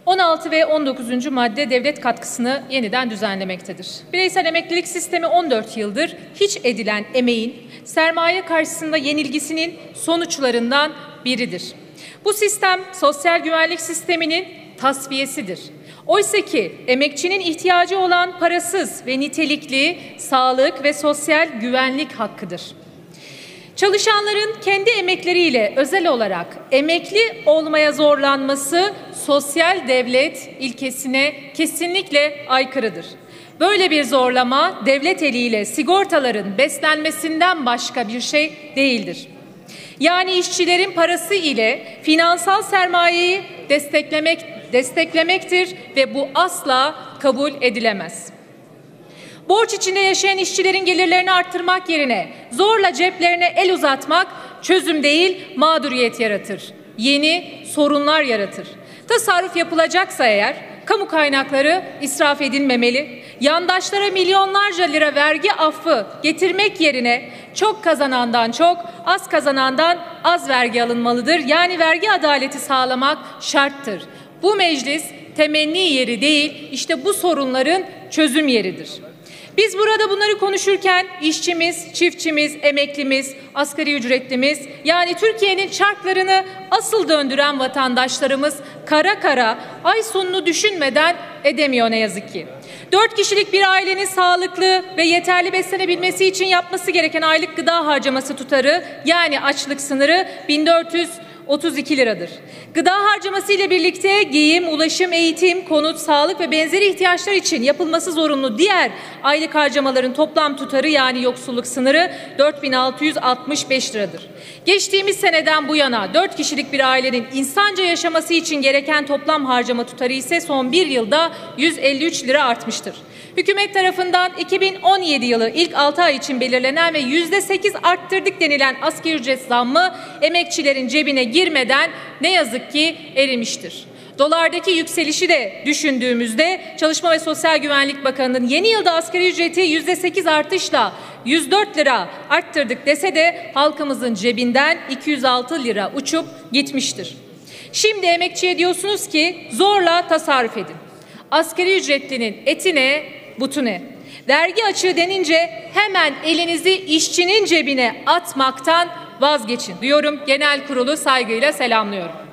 16 ve 19. madde devlet katkısını yeniden düzenlemektedir. Bireysel emeklilik sistemi 14 yıldır hiç edilen emeğin sermaye karşısında yenilgisinin sonuçlarından biridir. Bu sistem sosyal güvenlik sisteminin tasfiyesidir. Oysa ki emekçinin ihtiyacı olan parasız ve nitelikli sağlık ve sosyal güvenlik hakkıdır. Çalışanların kendi emekleriyle özel olarak emekli olmaya zorlanması sosyal devlet ilkesine kesinlikle aykırıdır. Böyle bir zorlama devlet eliyle sigortaların beslenmesinden başka bir şey değildir. Yani işçilerin parası ile finansal sermayeyi desteklemektir ve bu asla kabul edilemez. Borç içinde yaşayan işçilerin gelirlerini arttırmak yerine zorla ceplerine el uzatmak çözüm değil, mağduriyet yaratır. Yeni sorunlar yaratır. Tasarruf yapılacaksa eğer kamu kaynakları israf edilmemeli, yandaşlara milyonlarca lira vergi affı getirmek yerine çok kazanandan çok, az kazanandan az vergi alınmalıdır. Yani vergi adaleti sağlamak şarttır. Bu meclis temenni yeri değil, işte bu sorunların çözüm yeridir. Biz burada bunları konuşurken işçimiz, çiftçimiz, emeklimiz, asgari ücretlimiz, yani Türkiye'nin çarklarını asıl döndüren vatandaşlarımız kara kara ay sonunu düşünmeden edemiyor ne yazık ki. 4 kişilik bir ailenin sağlıklı ve yeterli beslenebilmesi için yapması gereken aylık gıda harcaması tutarı, yani açlık sınırı 1432 liradır. Gıda harcaması ile birlikte giyim, ulaşım, eğitim, konut, sağlık ve benzeri ihtiyaçlar için yapılması zorunlu diğer aylık harcamaların toplam tutarı, yani yoksulluk sınırı 4665 liradır. Geçtiğimiz seneden bu yana 4 kişilik bir ailenin insanca yaşaması için gereken toplam harcama tutarı ise son bir yılda 153 lira artmıştır. Hükümet tarafından 2017 yılı ilk 6 ay için belirlenen ve %8 arttırdık denilen asgari ücret zammı emekçilerin cebine girmeden ne yazık ki erimiştir. Dolardaki yükselişi de düşündüğümüzde Çalışma ve Sosyal Güvenlik Bakanı'nın yeni yılda asgari ücreti %8 artışla 104 lira arttırdık dese de halkımızın cebinden 206 lira uçup gitmiştir. Şimdi emekçiye diyorsunuz ki zorla tasarruf edin. Asgari ücretlinin etine, butune. Vergi açığı denince hemen elinizi işçinin cebine atmaktan vazgeçin diyorum. Genel kurulu saygıyla selamlıyorum.